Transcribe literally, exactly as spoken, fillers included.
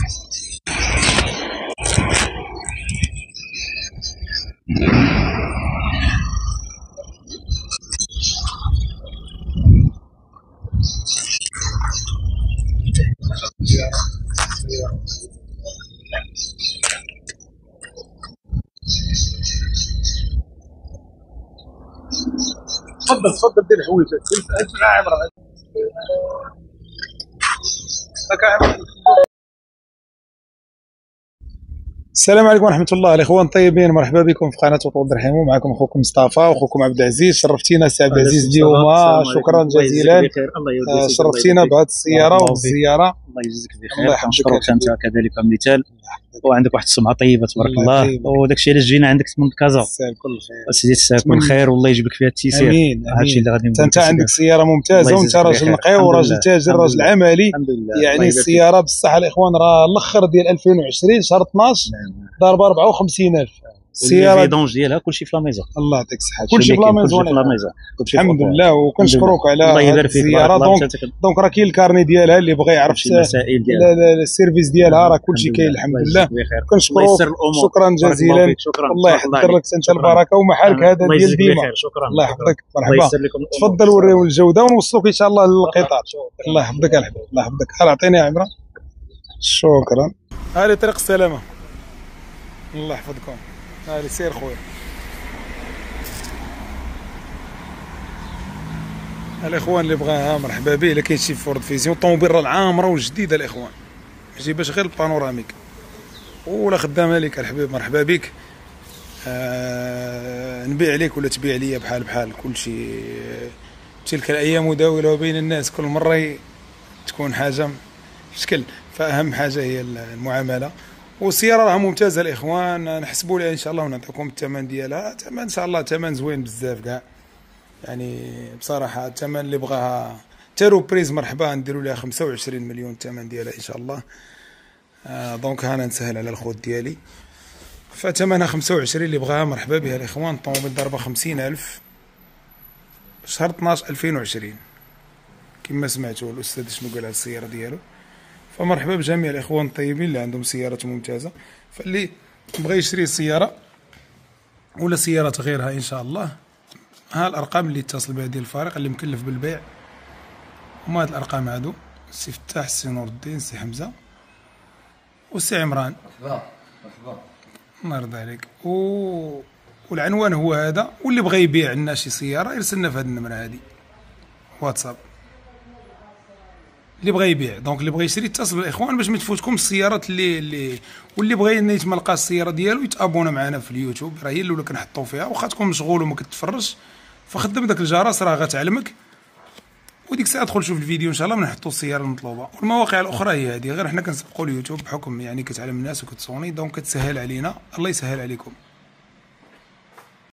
تفضل تفضل دير حويجك. اسمع عمران. السلام عليكم ورحمة الله الإخوان الطيبين، مرحبا بكم في قناة وطود الرحيم. معكم أخوكم مصطفى وأخوكم عبد العزيز. شرفتينا سي عبد العزيز اليوم، شكرا جزيلا. شرفتينا بهذه السيارة والزيارة. الله يجزيك بخير، كنشكرك انت كذلك مثال، وعندك واحد السمعه طيبه تبارك الله، وداك الشيء علاش جينا عندك من كازا. كل خير سيدي تسال كل خير والله يجبك فيها التيسير. امين هادشي اللي غادي نقول. انت عندك سياره ممتازه وانت راجل نقي وراجل تاجر راجل عملي. يعني السياره بصح الاخوان راه الاخر ديال ألفين وعشرين شهر اثناش ضاربه أربعة وخمسين ألف. السياره الفيدونج ديالها كلشي في لاميزون. الله يعطيك الصحه، كلشي في لاميزون. الحمد لله، وكنشكروك على الله يبارك فيك. الزياره. دونك دونك راه كاين الكارني ديالها اللي بغى يعرف المسائل ديالها، السيرفيس ديالها راه كلشي كاين الحمد لله. كنشكروك، شكرا جزيلا. الله يحضر لك انت البركه ومحالك هذا ديال ديما. الله يحفظك، مرحبا. تفضل وريو الجوده ونوصلوك ان شاء الله للقطار. الله يحفظك يا الحبيب، الله يحفظك. هل اعطيني يا عمران. شكرا. هذه طريق السلامه. الله يحفظكم. هذه سير خويا. الاخوان اللي بغاها مرحبا به. الا كاين شي فورد فيزيون طوموبيل راه العامره وجديده الاخوان، ما جيبهاش غير البانوراميك ولا خدامه لك الحبيب. مرحبا بك. آه نبيع عليك ولا تبيع ليا بحال بحال كلشي. تلك الايام مداوله بين الناس، كل مره تكون حاجه شكل، فاهم حاجه هي المعامله. والسياره راها ممتازه الاخوان، نحسبوا لها ان شاء الله ونعطيكم الثمن ديالها. ثمن ان شاء الله ثمن زوين بزاف كاع، يعني بصراحه الثمن اللي بغاها تيرو بريز مرحبا نديروا لها خمسة وعشرين مليون الثمن ديالها ان شاء الله. آه دونك هانا نسهل على الخوت ديالي، فثمنها خمسة وعشرين. اللي بغاها مرحبا بها الاخوان. الطوموبيل ضربه خمسين ألف شهر اثناش ألفين وعشرين كما سمعتوا الاستاذ شنو قال على السياره ديالو. فمرحبا بجميع الاخوان الطيبين اللي عندهم سيارات ممتازه. فاللي بغى يشري سياره ولا سيارات غيرها ان شاء الله، ها الارقام اللي اتصل بها ديال الفريق اللي مكلف بالبيع. هما هاد الارقام هادو: السي فتاح، السي نور الدين، السي حمزه، والسي عمران. مرحبا مرحبا، الله يرضى عليك. و... والعنوان هو هذا. واللي بغى يبيع لنا شي سياره يرسلنا في هاد النمره هادي واتساب. اللي بغى يبيع دونك اللي بغى يشري يتصل بالاخوان باش ما تفوتكم السيارات اللي اللي واللي بغى ينيت ما لقاش السياره ديالو يتابونا معنا في اليوتيوب، راه هي الاولى كنحطوا فيها. واخا تكون مشغول وما كتفرجش فخدم داك الجرس راه غتعلمك، وديك الساعه دخل شوف الفيديو ان شاء الله من نحطوا السياره المطلوبه. والمواقع الاخرى هي هذه، غير حنا كنسبقوا اليوتيوب بحكم يعني كتعلم الناس وكتصوني، دونك كتسهل علينا. الله يسهل عليكم.